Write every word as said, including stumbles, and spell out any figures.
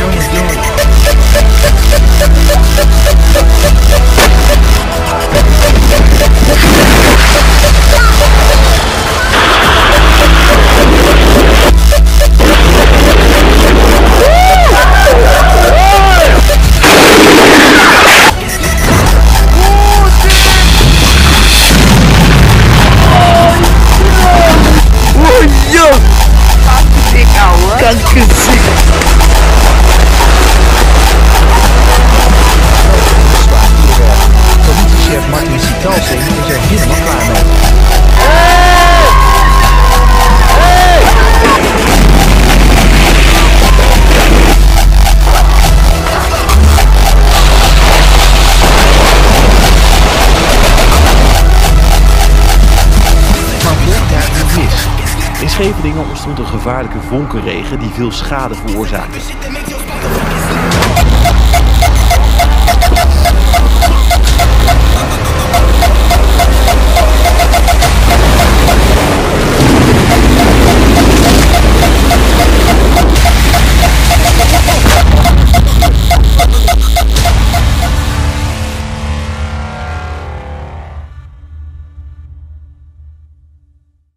jongens, jongens. Kankerziek. Politiechef Martin Sitalsing is er helemaal klaar mee. Maar wordt daar niet mis? In Scheveningen ontstond een gevaarlijke vonkenregen die veel schade veroorzaakte.